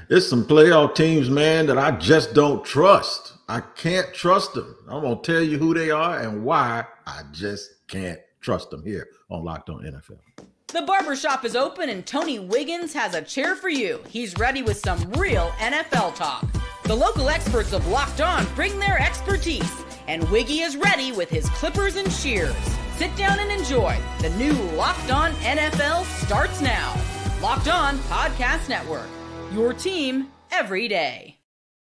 There's some playoff teams, man, that I just don't trust. I can't trust them. I'm going to tell you who they are and why I just can't trust them here on Locked On NFL. The barbershop is open and Tony Wiggins has a chair for you. He's ready with some real NFL talk. The local experts of Locked On bring their expertise, and Wiggy is ready with his clippers and shears. Sit down and enjoy. The new Locked On NFL starts now. Locked On Podcast Network. Your team every day.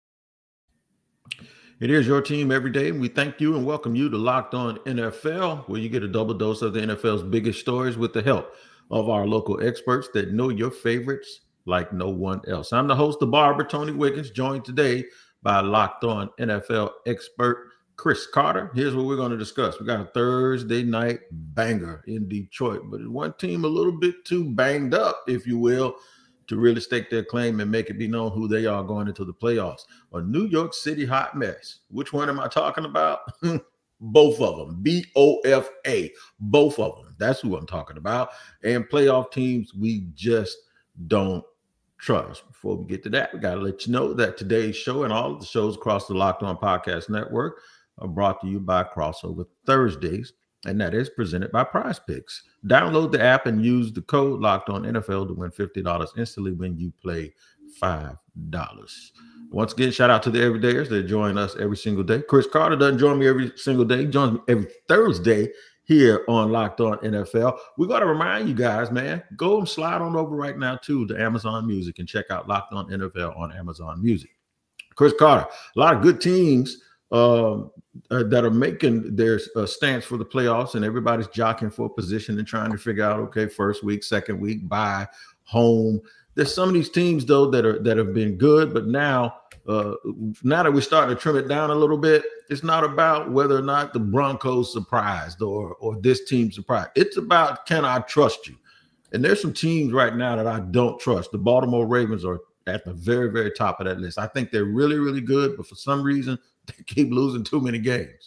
It is your team every day. We thank you and welcome you to Locked On NFL, where you get a double dose of the NFL's biggest stories with the help of our local experts that know your favorites like no one else. I'm the host, the barber, Tony Wiggins, joined today by Locked On NFL expert Chris Carter. Here's what we're going to discuss. We got a Thursday night banger in Detroit, but it's one team a little bit too banged up, if you will, to really stake their claim and make it be known who they are going into the playoffs. A New York City hot mess. Which one am I talking about? Both of them. BOFA. Both of them. That's who I'm talking about. And playoff teams we just don't trust. Before we get to that, we got to let you know that today's show and all of the shows across the Locked On Podcast Network are brought to you by Crossover Thursdays, and that is presented by Prize Picks. Download the app and use the code Locked On NFL to win $50 instantly when you play $5. Once again, shout out to the everydayers that join us every single day. Chris Carter doesn't join me every single day. He joins me every Thursday here on Locked On NFL. We got to remind you guys, man, go and slide on over right now to Amazon Music and check out Locked On NFL on Amazon Music. Chris Carter, a lot of good teams that are making their stance for the playoffs, and everybody's jockeying for a position and trying to figure out, okay, first week, second week, bye, home. There's some of these teams though that have been good, but now that we're starting to trim it down a little bit, it's not about whether or not the Broncos surprised or this team surprised. It's about, can I trust you? And there's some teams right now that I don't trust. The Baltimore Ravens are at the very, very top of that list. I think they're really, really good, but for some reason, they keep losing too many games.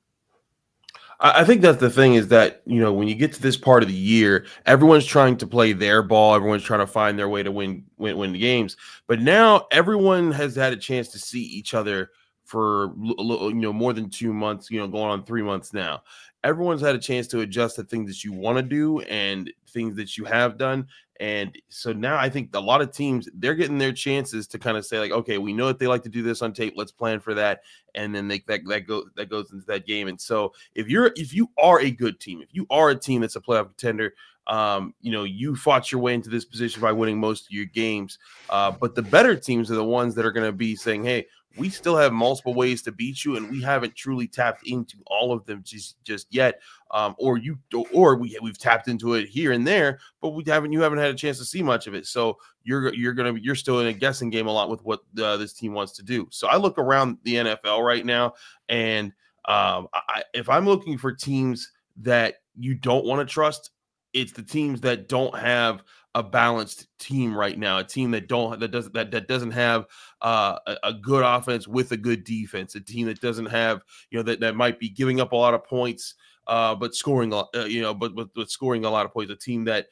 I think that's the thing is that, you know, when you get to this part of the year, everyone's trying to play their ball. Everyone's trying to find their way to win the games. But now everyone has had a chance to see each other for, more than 2 months, going on 3 months now. Everyone's had a chance to adjust to things that you want to do and things that you have done. And so now I think a lot of teams, they're getting their chances to kind of say, like, okay, we know that they like to do this on tape. Let's plan for that. And then that goes into that game. And so if you are a good team, if you are a team that's a playoff contender, you fought your way into this position by winning most of your games. But the better teams are the ones that are going to be saying, hey, we still have multiple ways to beat you, and we haven't truly tapped into all of them just yet. We've tapped into it here and there, but you haven't had a chance to see much of it. So you're still in a guessing game a lot with what this team wants to do. So I look around the NFL right now, and if I'm looking for teams that you don't want to trust, it's the teams that don't have a balanced team right now, a team that doesn't have a good offense with a good defense, a team that doesn't have, that might be giving up a lot of points, but scoring, but scoring a lot of points, a team that,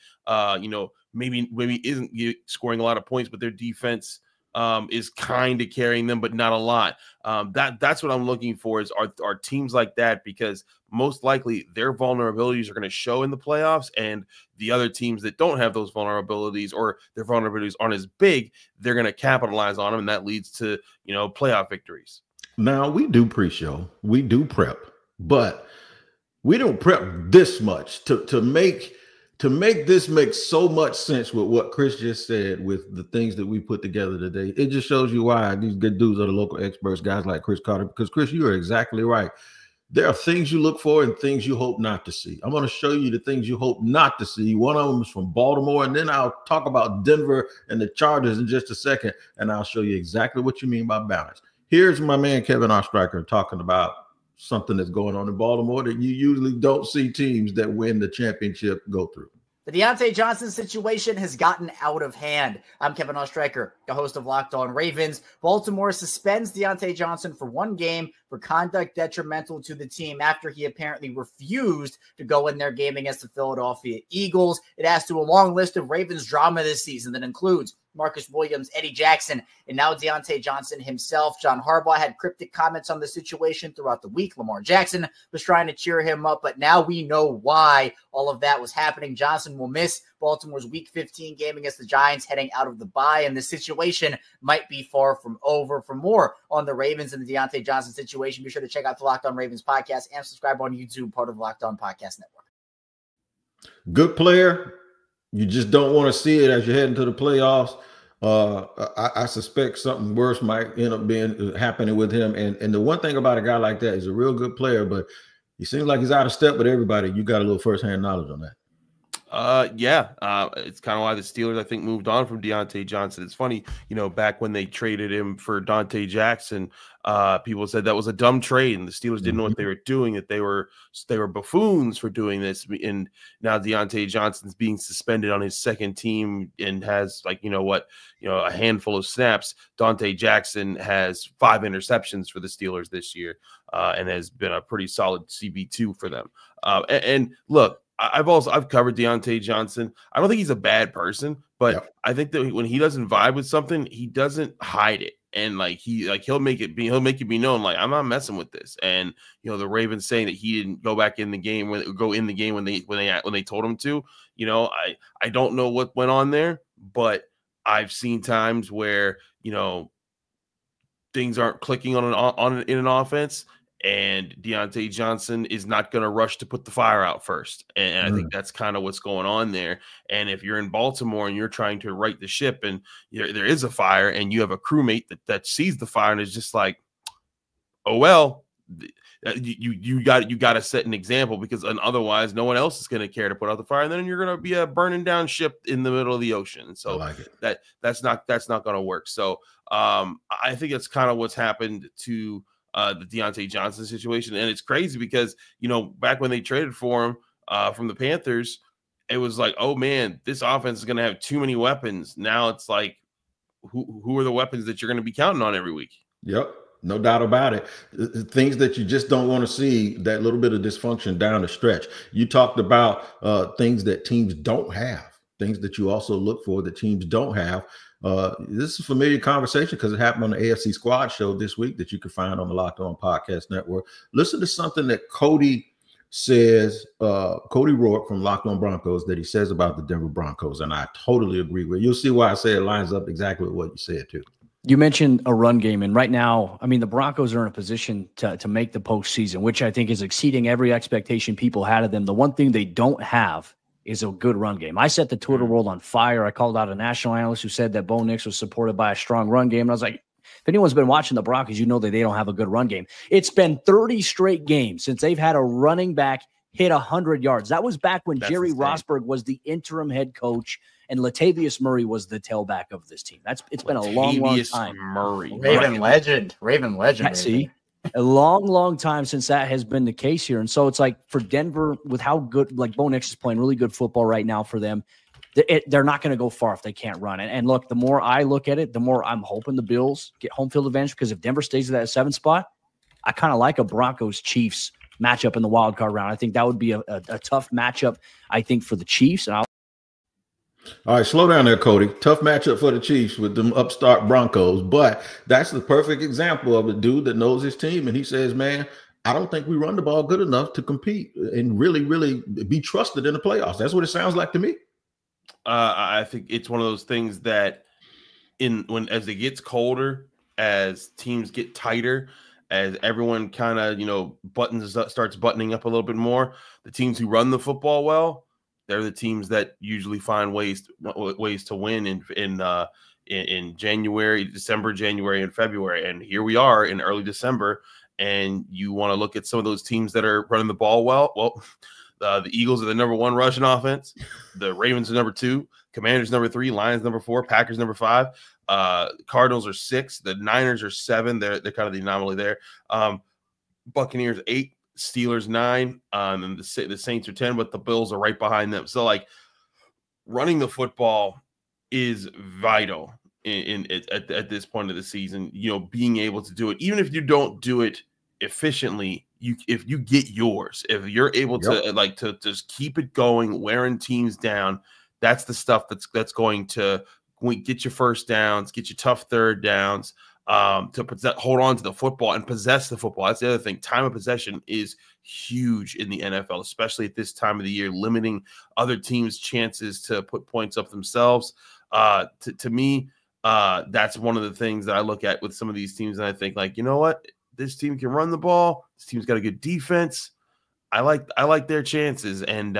maybe isn't scoring a lot of points, but their defense is kind of carrying them, but not a lot. That's what I'm looking for are teams like that, because most likely their vulnerabilities are going to show in the playoffs, and the other teams that don't have those vulnerabilities or their vulnerabilities aren't as big, they're going to capitalize on them, and that leads to, playoff victories. Now, we do pre-show, we do prep, but we don't prep this much to make this make so much sense with what Chris just said with the things that we put together today. It just shows you why these good dudes are the local experts, guys like Chris Carter, because Chris, you are exactly right. There are things you look for and things you hope not to see. I'm going to show you the things you hope not to see. One of them is from Baltimore, and then I'll talk about Denver and the Chargers in just a second, and I'll show you exactly what you mean by balance. Here's my man Kevin Oestreicher talking about something that's going on in Baltimore that you usually don't see teams that win the championship go through. The Deontay Johnson situation has gotten out of hand. I'm Kevin Oestreicher, the host of Locked On Ravens. Baltimore suspends Deontay Johnson for 1 game for conduct detrimental to the team after he apparently refused to go in their game against the Philadelphia Eagles. It adds to a long list of Ravens drama this season that includes Marcus Williams, Eddie Jackson, and now Deontay Johnson himself. John Harbaugh had cryptic comments on the situation throughout the week. Lamar Jackson was trying to cheer him up, but now we know why all of that was happening. Johnson will miss Baltimore's Week 15 game against the Giants heading out of the bye, and the situation might be far from over. For more on the Ravens and the Deontay Johnson situation, be sure to check out the Locked On Ravens podcast and subscribe on YouTube, part of the Locked On Podcast Network. Good player. You just don't want to see it as you head into the playoffs. I suspect something worse might end up happening with him. And the one thing about a guy like that is a real good player, but he seems like he's out of step with everybody. You got a little firsthand knowledge on that. It's kind of why the Steelers, I think, moved on from Deontay Johnson. It's funny, back when they traded him for Deontay Jackson, people said that was a dumb trade, and the Steelers didn't know what they were doing, that they were buffoons for doing this. And now Deontay Johnson's being suspended on his second team and has a handful of snaps. Deontay Jackson has 5 interceptions for the Steelers this year, and has been a pretty solid CB2 for them. And look, I've covered Deontay Johnson. I don't think he's a bad person, but I think that when he doesn't vibe with something, he doesn't hide it. And he'll make it be known, like, I'm not messing with this. And the Ravens saying that he didn't go in the game when they told him to. I don't know what went on there, but I've seen times where things aren't clicking in an offense, and Deontay Johnson is not going to rush to put the fire out first. And I think that's kind of what's going on there. And if you're in Baltimore and you're trying to right the ship, and there is a fire, and you have a crewmate that sees the fire and is just like, oh, well, you got to set an example, because otherwise no one else is going to care to put out the fire. And then you're going to be a burning down ship in the middle of the ocean. So that's not going to work. So I think that's kind of what's happened to the Deontay Johnson situation. And it's crazy because, back when they traded for him from the Panthers, it was like, oh man, this offense is going to have too many weapons. Now it's like, who are the weapons that you're going to be counting on every week? Yep. No doubt about it. Things that you just don't want to see, that little bit of dysfunction down the stretch. You talked about things that teams don't have, things that you also look for that teams don't have. This is a familiar conversation because it happened on the AFC Squad show this week that you can find on the Locked On Podcast Network. Listen to something that Cody says, Cody Rourke from Locked On Broncos, that he says about the Denver Broncos, and I totally agree with. You'll see why I say it lines up exactly with what you said too. You mentioned a run game, and right now, I mean, the Broncos are in a position to make the postseason, which I think is exceeding every expectation people had of them. The one thing they don't have is a good run game. I set the Twitter world on fire. I called out a national analyst who said that Bo Nix was supported by a strong run game. And I was like, if anyone's been watching the Broncos, you know that they don't have a good run game. It's been 30 straight games since they've had a running back hit 100 yards. That was back when Jerry Rosburg was the interim head coach and Latavius Murray was the tailback of this team. It's been a long time. Raven legend. See, a long time since that has been the case here. And so it's like for Denver, with how good, like Bo Nix is playing really good football right now for them, they're not going to go far if they can't run. And look, the more I look at it, the more I'm hoping the Bills get home field advantage, because if Denver stays at that 7th spot, I kind of like a Broncos-Chiefs matchup in the wild card round. I think that would be a tough matchup, I think, for the Chiefs. And all right, slow down there, Cody. Tough matchup for the Chiefs with them upstart Broncos, but that's the perfect example of a dude that knows his team, and he says, man, I don't think we run the ball good enough to compete and really be trusted in the playoffs. That's what it sounds like to me. I think it's one of those things that as it gets colder, as teams get tighter, as everyone kind of, starts buttoning up a little bit more, the teams who run the football well, they're the teams that usually find ways to win in January, December, January, and February. And here we are in early December, and you want to look at some of those teams that are running the ball well. Well, the Eagles are the number 1 rushing offense. The Ravens are number 2. Commanders number 3. Lions number 4. Packers number 5. Cardinals are 6. The Niners are 7. They're kind of the anomaly there. Buccaneers 8. Steelers 9, and the Saints are 10, but the Bills are right behind them. So, like, running the football is vital at this point of the season. Being able to do it, even if you don't do it efficiently, if you get yours, if you're able to just keep it going, wearing teams down, that's the stuff that's going to get your first downs, get your tough third downs, to hold on to the football and possess the football. That's the other thing. Time of possession is huge in the NFL, especially at this time of the year, limiting other teams' chances to put points up themselves. To me, that's one of the things that I look at with some of these teams, and I think, like, you know what? This team can run the ball. This team's got a good defense. I like their chances, and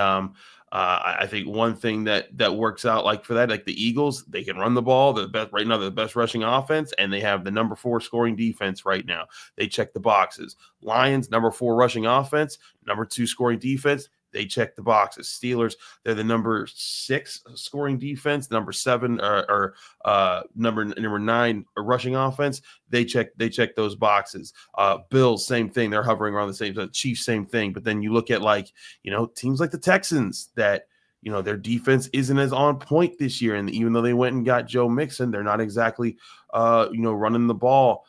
I think one thing that works out like for that, like the Eagles, they can run the ball. They're the best right now. They're the best rushing offense, and they have the number 4 scoring defense right now. They check the boxes. Lions, number 4 rushing offense, number 2 scoring defense. They check the boxes. Steelers, they're the number 6 scoring defense, number 7 or number 9 rushing offense. They check those boxes. Bills, same thing. They're hovering around the same. Chiefs, same thing. But then you look at, like, teams like the Texans that, their defense isn't as on point this year. And even though they went and got Joe Mixon, they're not exactly, running the ball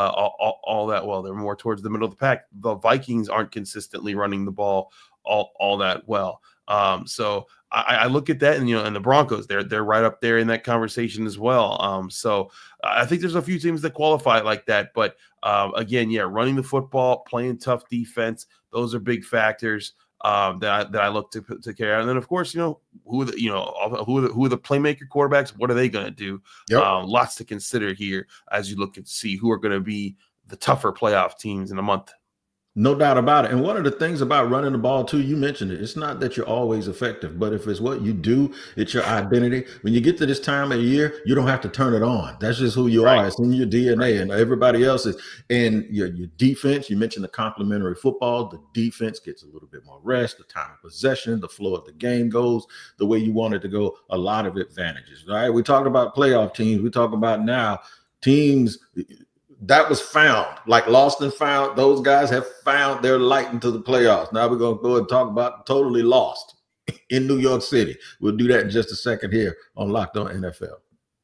all that well. They're more towards the middle of the pack. The Vikings aren't consistently running the ball all that well. So I look at that, and and the Broncos, they're right up there in that conversation as well. So I think there's a few teams that qualify like that, but again, running the football, playing tough defense, those are big factors that I look to carry out. And then, of course, who are the playmaker quarterbacks? What are they going to do? Yep. Lots to consider here as you look and see who are going to be the tougher playoff teams in a month. No doubt about it. And one of the things about running the ball, too, you mentioned it. It's not that you're always effective, but if it's what you do, it's your identity. When you get to this time of the year, you don't have to turn it on. That's just who you are. It's in your DNA, and everybody else is. And your defense, you mentioned the complementary football. The defense gets a little bit more rest, the time of possession, the flow of the game goes the way you want it to go. A lot of advantages, right? We talked about playoff teams. We talk about now teams that was found, like lost and found. Those guys have found their light into the playoffs. Now we're going to go and talk about totally lost in New York City. We'll do that in just a second here on Locked On NFL.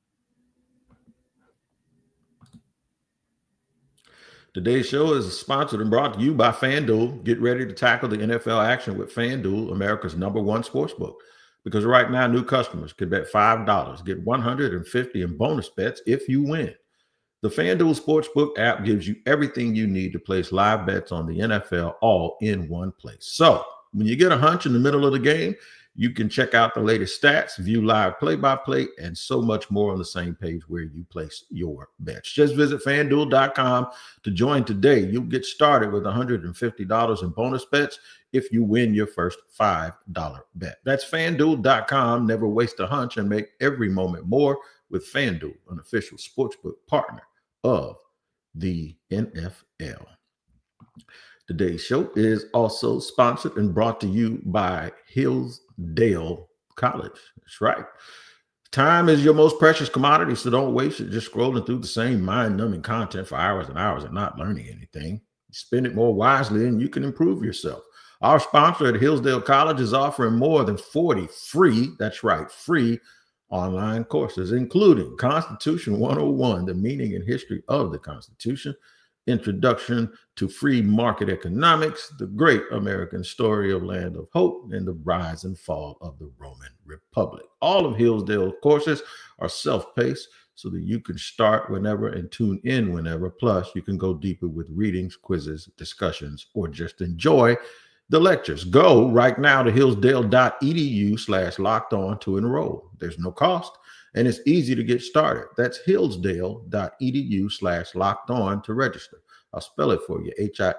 Today's show is sponsored and brought to you by FanDuel. Get ready to tackle the NFL action with FanDuel, America's #1 sportsbook. Because right now, new customers can bet $5, get $150 in bonus bets if you win. The FanDuel Sportsbook app gives you everything you need to place live bets on the NFL all in one place. So when you get a hunch in the middle of the game, you can check out the latest stats, view live play-by-play, and so much more on the same page where you place your bets. Just visit FanDuel.com to join today. You'll get started with $150 in bonus bets if you win your first $5 bet. That's FanDuel.com. Never waste a hunch and make every moment more with FanDuel, an official sportsbook partner of the NFL. Today's show is also sponsored and brought to you by Hillsdale College. That's right. Time is your most precious commodity, so don't waste it just scrolling through the same mind-numbing content for hours and hours and not learning anything. Spend it more wisely and you can improve yourself. Our sponsor at Hillsdale College is offering more than 40 free, that's right, free online courses, including Constitution 101, the meaning and history of the Constitution, Introduction to Free Market Economics, the Great American Story of Land of Hope, and the Rise and Fall of the Roman Republic. All of Hillsdale's courses are self-paced so that you can start whenever and tune in whenever. Plus, you can go deeper with readings, quizzes, discussions, or just enjoy the lectures. Go right now to hillsdale.edu/lockedon to enroll. There's no cost, and it's easy to get started. That's hillsdale.edu/lockedon to register. I'll spell it for you.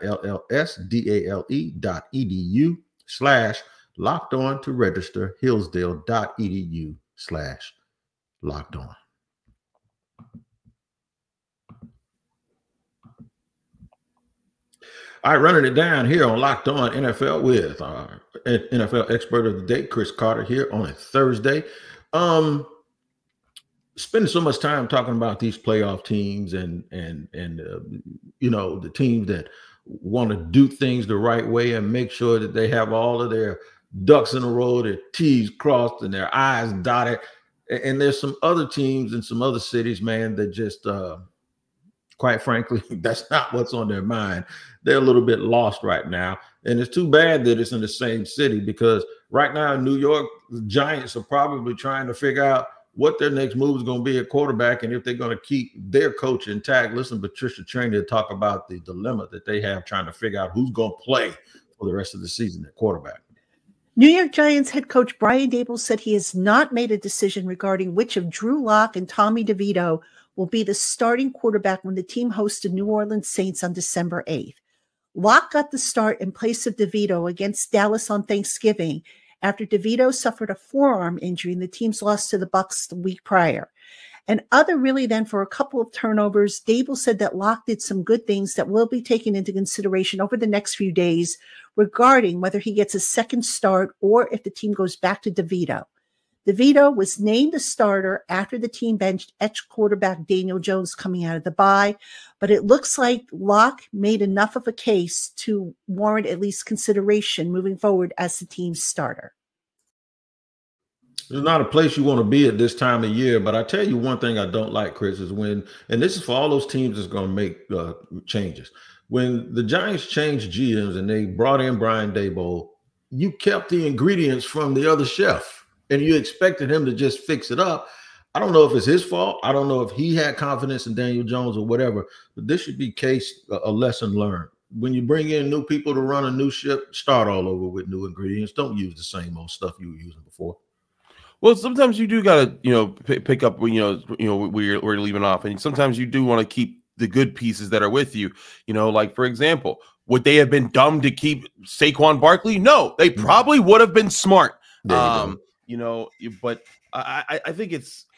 HILLSDALE.edu/lockedon to register. hillsdale.edu/lockedon. All right, running it down here on Locked On NFL with our NFL expert of the day, Chris Carter, here on a Thursday. Spending so much time talking about these playoff teams and the teams that want to do things the right way and make sure that they have all of their ducks in a row, their T's crossed and their I's dotted. And there's some other teams in some other cities, man, that just quite frankly, that's not what's on their mind. They're a little bit lost right now. And it's too bad that it's in the same city, because right now in New York, the Giants are probably trying to figure out what their next move is going to be at quarterback and if they're going to keep their coach intact. Listen, Patricia Traynor talk about the dilemma that they have trying to figure out who's going to play for the rest of the season at quarterback. New York Giants head coach Brian Daboll said he has not made a decision regarding which of Drew Lock and Tommy DeVito will be the starting quarterback when the team hosts the New Orleans Saints on December 8th. Lock got the start in place of DeVito against Dallas on Thanksgiving after DeVito suffered a forearm injury in the team's loss to the Bucs the week prior. And other really then for a couple of turnovers, Daboll said that Lock did some good things that will be taken into consideration over the next few days regarding whether he gets a second start or if the team goes back to DeVito. DeVito was named the starter after the team benched ex-quarterback Daniel Jones coming out of the bye, but it looks like Lock made enough of a case to warrant at least consideration moving forward as the team's starter. It's not a place you want to be at this time of year, but I tell you one thing I don't like, Chris, is when, and this is for all those teams that's going to make changes. When the Giants changed GMs and they brought in Brian Daboll, you kept the ingredients from the other chef and you expected him to just fix it up. I don't know if it's his fault. I don't know if he had confidence in Daniel Jones or whatever, but this should be a lesson learned. When you bring in new people to run a new ship, start all over with new ingredients. Don't use the same old stuff you were using before. Well, sometimes you do gotta, pick up, where you're leaving off, and sometimes you do want to keep the good pieces that are with you. Like for example, would they have been dumb to keep Saquon Barkley? No, they probably would have been smart. But I think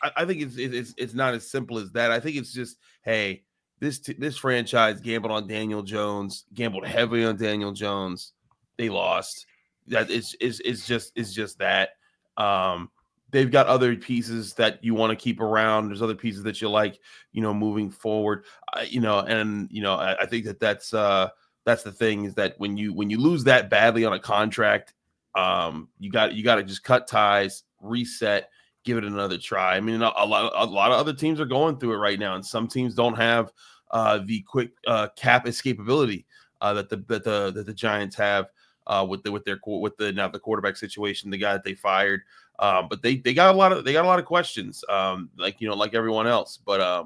it's not as simple as that. I think it's just, hey, this franchise gambled on Daniel Jones, gambled heavily on Daniel Jones. They lost. That is just that. They've got other pieces that you want to keep around. There's other pieces that you like, moving forward. I think that's the thing, is that when you lose that badly on a contract, you got to just cut ties, reset, give it another try. I mean, a lot of other teams are going through it right now, and some teams don't have the quick cap escapability that the Giants have with the quarterback situation, the guy that they fired. But they got a lot of questions, like everyone else. But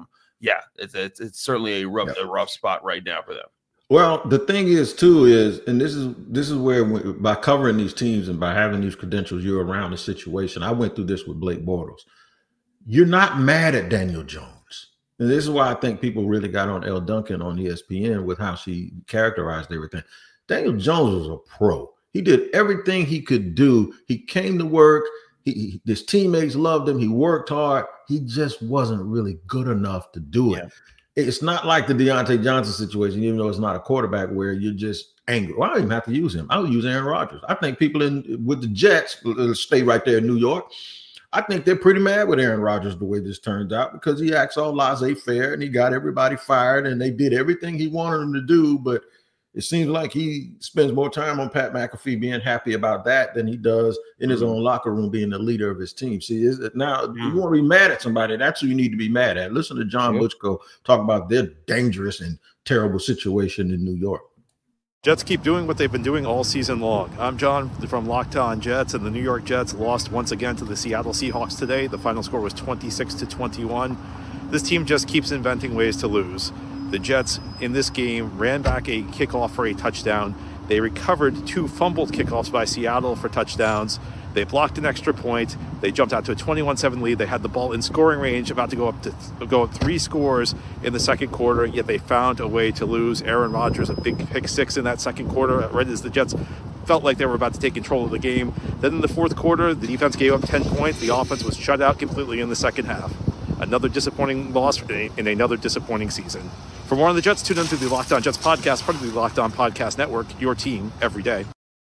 it's certainly a rough spot right now for them. Well, the thing is too and this is where by covering these teams and by having these credentials, you're around the situation. I went through this with Blake Bortles. You're not mad at Daniel Jones, and this is why I think people really got on Elle Duncan on ESPN with how she characterized everything. Daniel Jones was a pro. He did everything he could do. He came to work. His teammates loved him. He worked hard. He just wasn't really good enough to do it. Yeah. It's not like the Deontay Johnson situation, even though it's not a quarterback where you're just angry. Well, I don't even have to use him. I'll use Aaron Rodgers. I think people with the Jets, stay right there in New York, I think they're pretty mad with Aaron Rodgers the way this turns out, because he acts all laissez-faire and he got everybody fired and they did everything he wanted them to do, but it seems like he spends more time on Pat McAfee being happy about that than he does in his own locker room being the leader of his team. See, you want to be mad at somebody, that's who you need to be mad at. Listen to John Butchko talk about their dangerous and terrible situation in New York. Jets keep doing what they've been doing all season long. I'm John from Locked On Jets, and the New York Jets lost once again to the Seattle Seahawks today. The final score was 26-21. This team just keeps inventing ways to lose. The Jets in this game ran back a kickoff for a touchdown. They recovered 2 fumbled kickoffs by Seattle for touchdowns. They blocked an extra point. They jumped out to a 21-7 lead. They had the ball in scoring range, about to go up 3 scores in the second quarter, yet they found a way to lose. Aaron Rodgers, a big pick 6 in that second quarter, right as the Jets felt like they were about to take control of the game. Then in the fourth quarter, the defense gave up 10 points. The offense was shut out completely in the second half. Another disappointing loss in another disappointing season. For more on the Jets, tune in to the Locked On Jets podcast, part of the Locked On Podcast Network, your team every day.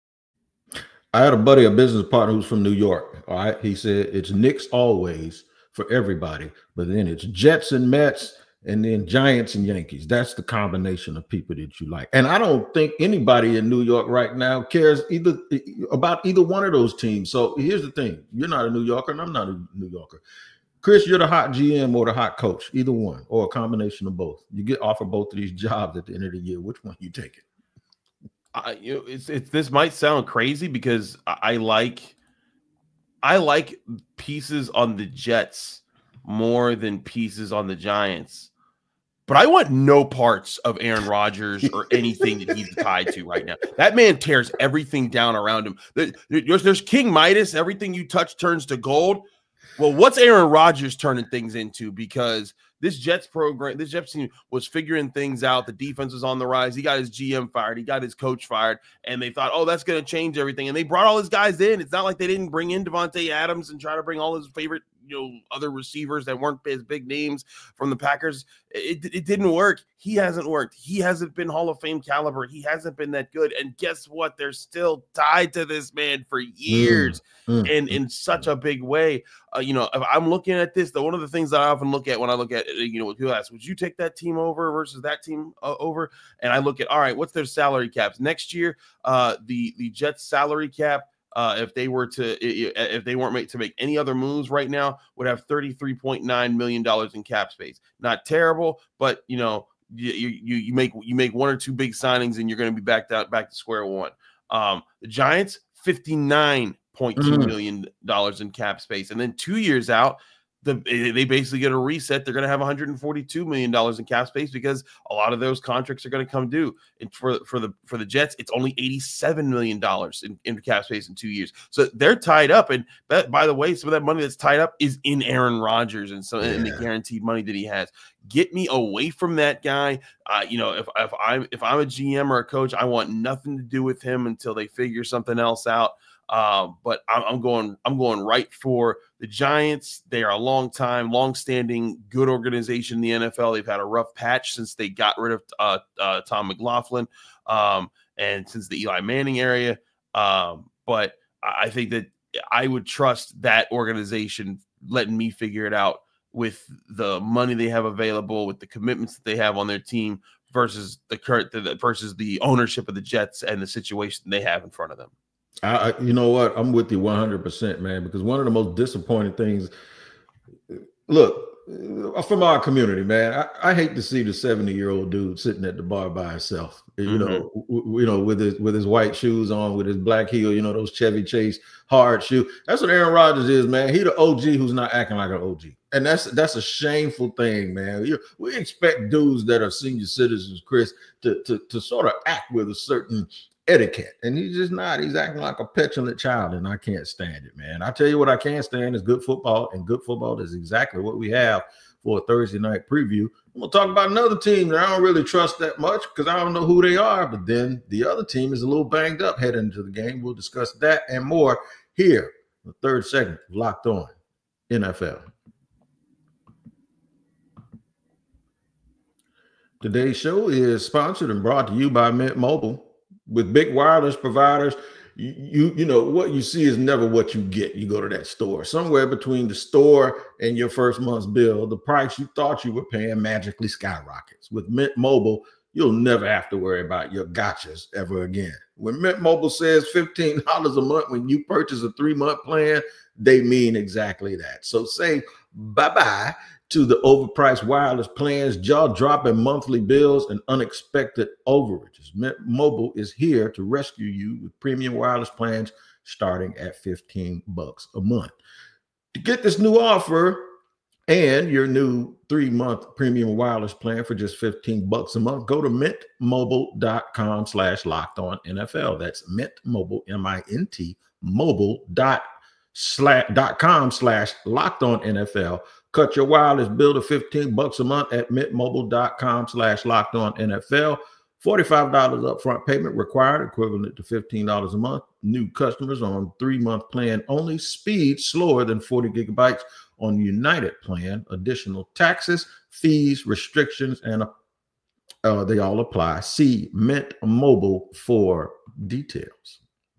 I had a buddy, a business partner who's from New York. All right. He said it's Knicks always for everybody, but then it's Jets and Mets and then Giants and Yankees. That's the combination of people that you like. And I don't think anybody in New York right now cares about either one of those teams. So here's the thing. You're not a New Yorker and I'm not a New Yorker. Chris, you're the hot GM or the hot coach, either one, or a combination of both. You get offered both of these jobs at the end of the year. Which one you taking? This might sound crazy because I like I like pieces on the Jets more than pieces on the Giants. But I want no parts of Aaron Rodgers or anything that he's tied to right now. That man tears everything down around him. There's King Midas. Everything you touch turns to gold. Well, what's Aaron Rodgers turning things into? Because this Jets team was figuring things out. The defense was on the rise. He got his GM fired. He got his coach fired. And they thought, oh, that's going to change everything. And they brought all his guys in. It's not like they didn't bring in Devontae Adams and try to bring all his favorite, other receivers that weren't his big names from the Packers. It didn't work. He hasn't worked. He hasn't been Hall of Fame caliber. He hasn't been that good. And guess what? They're still tied to this man for years and in such a big way. If I'm looking at this, one of the things that I often look at when I look at, when people ask, would you take that team over versus that team over? And I look at, all right, what's their salary caps next year? The Jets salary cap, if they weren't made to make any other moves right now, would have $33.9 million in cap space. Not terrible, but you make one or two big signings and you're going to be back to square one. The Giants, $59.2 million in cap space, and then 2 years out, they basically get a reset. They're going to have $142 million in cap space because a lot of those contracts are going to come due. And for the Jets, it's only $87 million in cap space in 2 years. So they're tied up. And by the way, some of that money that's tied up is in Aaron Rodgers and the guaranteed money that he has. Get me away from that guy. If I'm a GM or a coach, I want nothing to do with him until they figure something else out. But I'm going right for the Giants. They are a long-standing, good organization in the NFL. They've had a rough patch since they got rid of Tom McLaughlin, and since the Eli Manning area. But I think that I would trust that organization letting me figure it out with the money they have available, with the commitments that they have on their team versus the ownership of the Jets and the situation they have in front of them. You know what? I'm with you 100%, man, because one of the most disappointing things, look, from our community, man, I hate to see the 70-year-old dude sitting at the bar by himself, with his white shoes on, with his black heel, those Chevy Chase hard shoe. That's what Aaron Rodgers is, man. He the OG who's not acting like an OG. And that's a shameful thing, man. We expect dudes that are senior citizens, Chris, to sort of act with a certain etiquette, and he's just not. He's acting like a petulant child, and I can't stand it, man. I tell you what I can't stand is good football, and good football is exactly what we have for a Thursday night preview. I'm gonna talk about another team that I don't really trust that much because I don't know who they are, but then the other team is a little banged up heading into the game. We'll discuss that and more here, the third segment, Locked On NFL. Today's show is sponsored and brought to you by Mint Mobile. With big wireless providers, you know what you see is never what you get. You go to that store. Somewhere between the store and your first month's bill, the price you thought you were paying magically skyrockets. With Mint Mobile, you'll never have to worry about your gotchas ever again. When Mint Mobile says $15 a month when you purchase a 3-month plan, they mean exactly that. So say bye-bye to the overpriced wireless plans, jaw-dropping monthly bills, and unexpected overages. Mint Mobile is here to rescue you with premium wireless plans starting at $15 a month. To get this new offer and your new 3-month premium wireless plan for just $15 a month, go to mintmobile.com/lockedonnfl. That's mintmobile, M-I-N-T, mobile.com/lockedonnfl. Cut your wireless bill to $15 a month at mintmobile.com/lockedonnfl. $45 upfront payment required, equivalent to $15 a month. New customers on 3-month plan only. Speed slower than 40 gigabytes on United plan. Additional taxes, fees, restrictions, and they all apply. See Mint Mobile for details.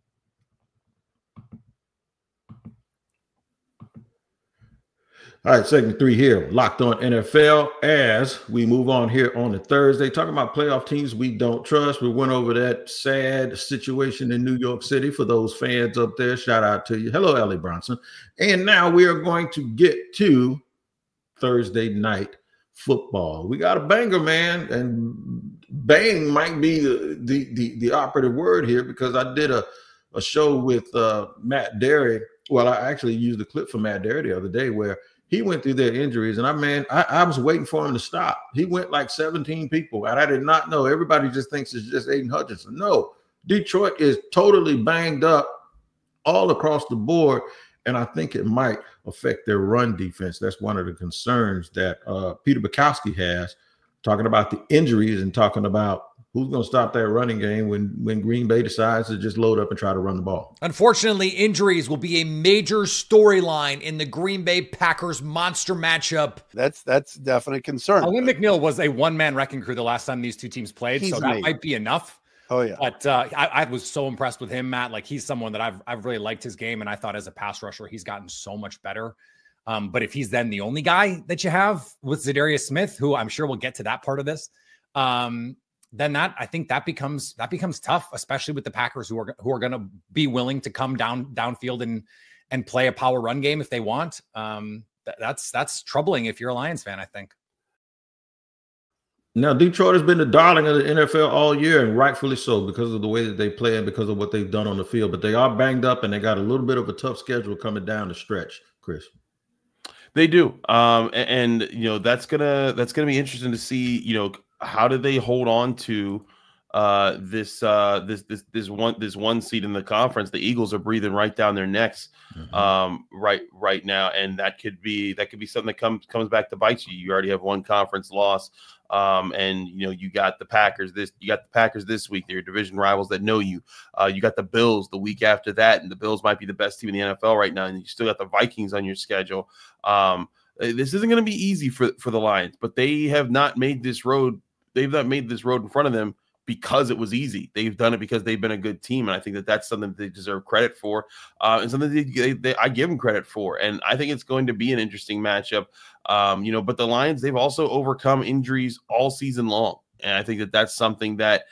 All right, segment 3 here, Locked On NFL, as we move on here on a Thursday, talking about playoff teams we don't trust. We went over that sad situation in New York City for those fans up there. Shout out to you. Hello, Ellie Bronson. And now we are going to get to Thursday night football. We got a banger, man, and bang might be the operative word here because I did a show with Matt Derry well, I actually used the clip from Matt Dare the other day where he went through their injuries, and I was waiting for him to stop. He went like 17 people, and I did not know. Everybody just thinks it's just Aiden Hutchinson. No, Detroit is totally banged up all across the board, and I think it might affect their run defense. That's one of the concerns that Peter Bukowski has, talking about the injuries and talking about who's going to stop that running game when Green Bay decides to just load up and try to run the ball. Unfortunately, injuries will be a major storyline in the Green Bay Packers monster matchup. That's definite concern. Owen McNeil was a one-man wrecking crew the last time these two teams played, so that might be enough. Oh yeah, but I was so impressed with him, Matt. Like, he's someone that I've really liked his game, and I thought as a pass rusher he's gotten so much better. But if he's then the only guy that you have with Zadarius Smith, who I'm sure we'll get to that part of this, then I think that becomes tough, especially with the Packers who are going to be willing to come downfield and play a power run game if they want. That's troubling if you're a Lions fan, I think. Now, Detroit has been the darling of the NFL all year, and rightfully so, because of the way that they play and because of what they've done on the field. But they are banged up, and they got a little bit of a tough schedule coming down the stretch, Chris. They do, and that's gonna be interesting to see. How do they hold on to this one seat in the conference? The Eagles are breathing right down their necks right now, and that could be something that comes back to bite you. You already have one conference loss, and you got the Packers this week. They're your division rivals that know you. You got the Bills the week after that, and the Bills might be the best team in the NFL right now. And you still got the Vikings on your schedule. This isn't going to be easy for the Lions, but they have not made this road. They've not made this road in front of them because it was easy. They've done it because they've been a good team, and I think that's something that they deserve credit for, and something I give them credit for. And I think it's going to be an interesting matchup. But the Lions, they've also overcome injuries all season long, and I think that's something that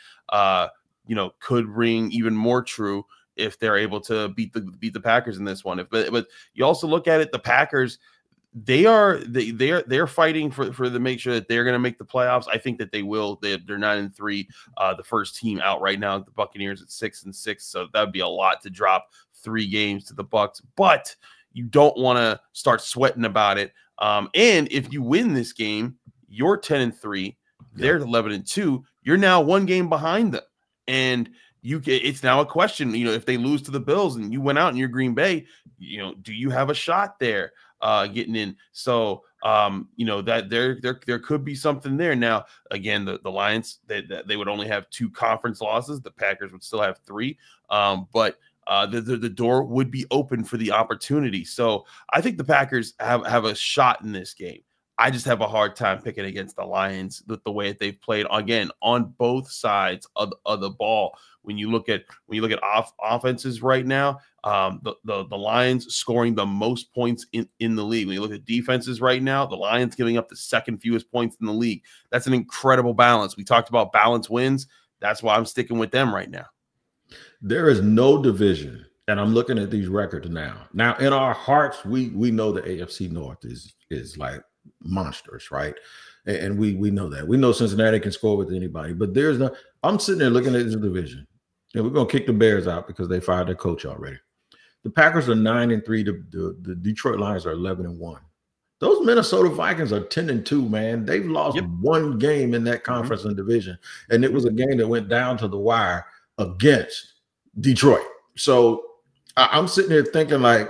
could ring even more true if they're able to beat the Packers in this one. But you also look at it, the Packers. They're fighting for to make sure that they're going to make the playoffs. I think that they will. They're 9-3, the first team out right now. The Buccaneers at 6-6, so that would be a lot to drop 3 games to the Bucs. But you don't want to start sweating about it. And if you win this game, you're 10-3. They're 11-2. You're now 1 game behind them, and it's now a question. If they lose to the Bills and you went out in your Green Bay, do you have a shot there? Getting in. So, that there could be something there. Now, again, the Lions, they would only have 2 conference losses. The Packers would still have 3. But the door would be open for the opportunity. So I think the Packers have a shot in this game. I just have a hard time picking against the Lions with the way that they've played, again, on both sides of the ball. When you look at offenses right now, the Lions scoring the most points in the league. When you look at defenses right now, the Lions giving up the 2nd fewest points in the league. That's an incredible balance. We talked about balance wins. That's why I'm sticking with them right now. There is no division, and I'm looking at these records now. Now, in our hearts, we know the AFC North is like monstrous, right? And we know that. We know Cincinnati can score with anybody, but I'm sitting there looking at this division, and we're going to kick the Bears out because they fired their coach already. The Packers are 9-3. The Detroit Lions are 11-1. Those Minnesota Vikings are 10-2, man. They've lost 1 game in that conference and division, and it was a game that went down to the wire against Detroit. So I'm sitting here thinking, like,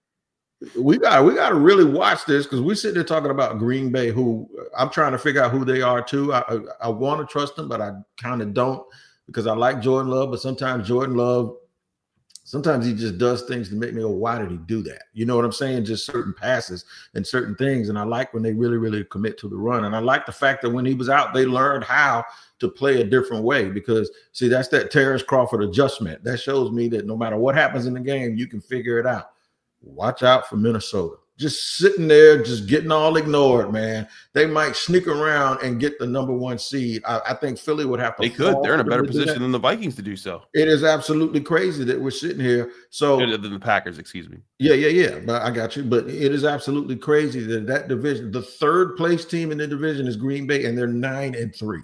we got to really watch this, because we're sitting there talking about Green Bay, who I'm trying to figure out who they are too. I want to trust them, but I kind of don't, because I like Jordan Love, but sometimes Jordan Love, sometimes he just does things to make me go, why did he do that? You know what I'm saying? Just certain passes and certain things. And I like when they really, really commit to the run. And I like the fact that when he was out, they learned how to play a different way, because, see, that's that Terrence Crawford adjustment. That shows me that no matter what happens in the game, you can figure it out. Watch out for Minnesota. Just sitting there, just getting all ignored, man. They might sneak around and get the #1 seed. I think Philly would have to. They could. They're in a better position than the Vikings to do so. It is absolutely crazy that we're sitting here. So than the Packers, excuse me. Yeah. But I got you. But it is absolutely crazy that division, the 3rd place team in the division is Green Bay, and they're 9-3.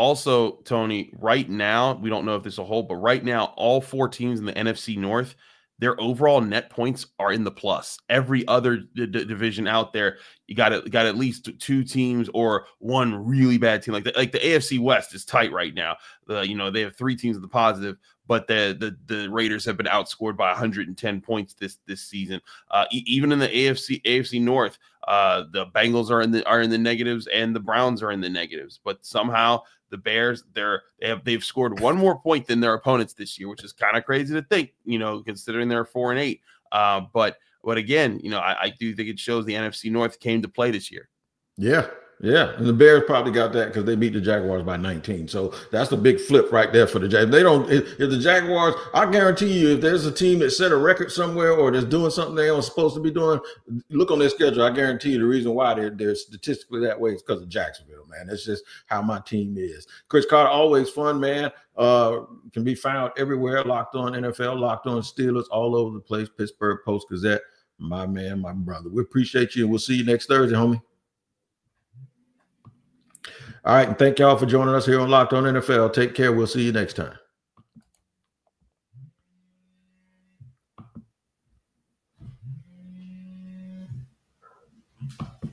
Also, Tony, right now, we don't know if this will hold, but right now, all 4 teams in the NFC North, their overall net points are in the plus. Every other division out there, you got at least 2 teams or one really bad team. Like the AFC West is tight right now. They have 3 teams in the positive, but the Raiders have been outscored by 110 points this season. Even in the AFC North, the Bengals are in the negatives and the Browns are in the negatives. But somehow the Bears, they've scored 1 more point than their opponents this year, which is kind of crazy to think, considering they're 4-8. But again, I do think it shows the NFC North came to play this year. Yeah. And the Bears probably got that because they beat the Jaguars by 19. So that's a big flip right there for the Jaguars. If the Jaguars, I guarantee you, if there's a team that set a record somewhere or that's doing something they aren't supposed to be doing, look on their schedule. I guarantee you the reason why they're statistically that way is because of Jacksonville, man. That's just how my team is. Chris Carter, always fun, man. Can be found everywhere. Locked On NFL, Locked On Steelers, all over the place. Pittsburgh Post-Gazette, my man, my brother. We appreciate you, and we'll see you next Thursday, homie. All right, and thank y'all for joining us here on Locked On NFL. Take care. We'll see you next time.